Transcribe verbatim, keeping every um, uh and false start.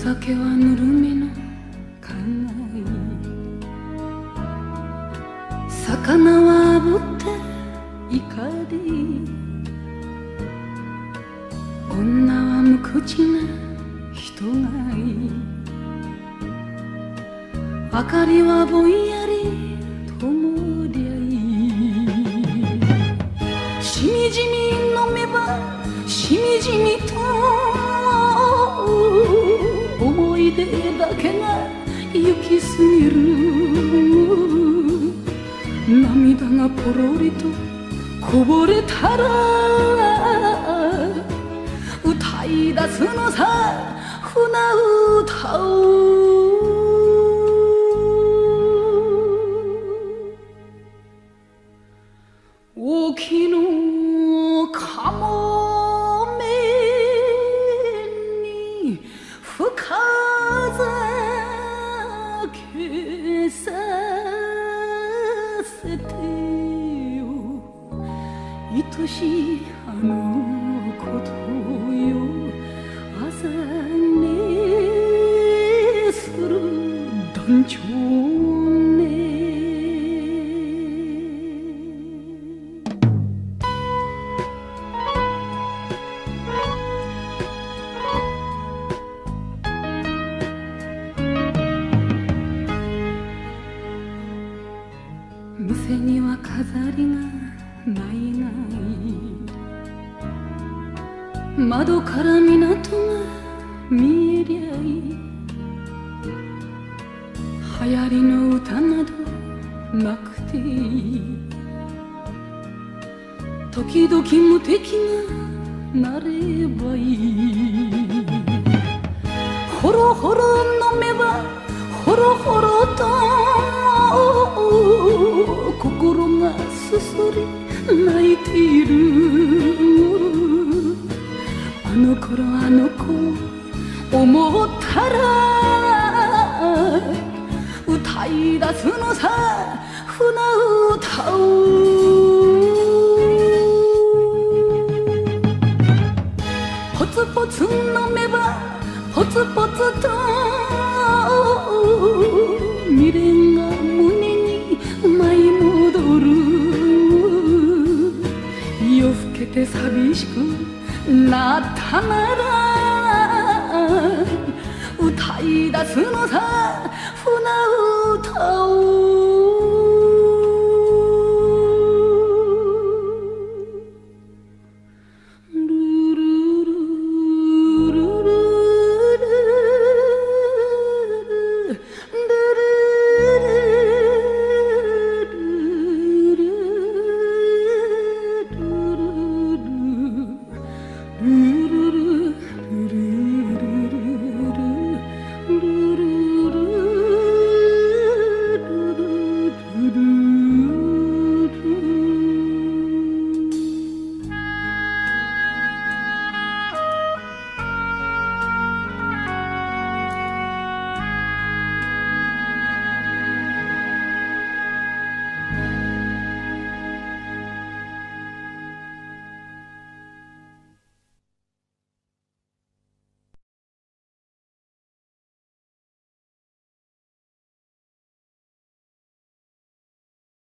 酒はぬるめの家内、魚は炙って怒り、女は無口な人がいい、明かりはぼんやり灯りゃいい。しみじみ飲めばしみじみと思い出だけが行き過ぎる。涙がポロリとこぼれたら歌い出すのさ船歌を。沖のかもめに深酒させてよ、愛しいあのことよ、朝寝する団長ね。店には飾りがないない、窓から港が見えりゃいい。流行りの歌などなくていい、時々無敵がなればいい。ほろほろ飲めばほろほろと心がすすり泣いている。あの頃あの子思ったら歌い出すのさ船歌を。ポツポツ飲めばポツポツと未練が胸に舞い戻る。夜更けて寂しくなったなら歌い出すのさ船歌を。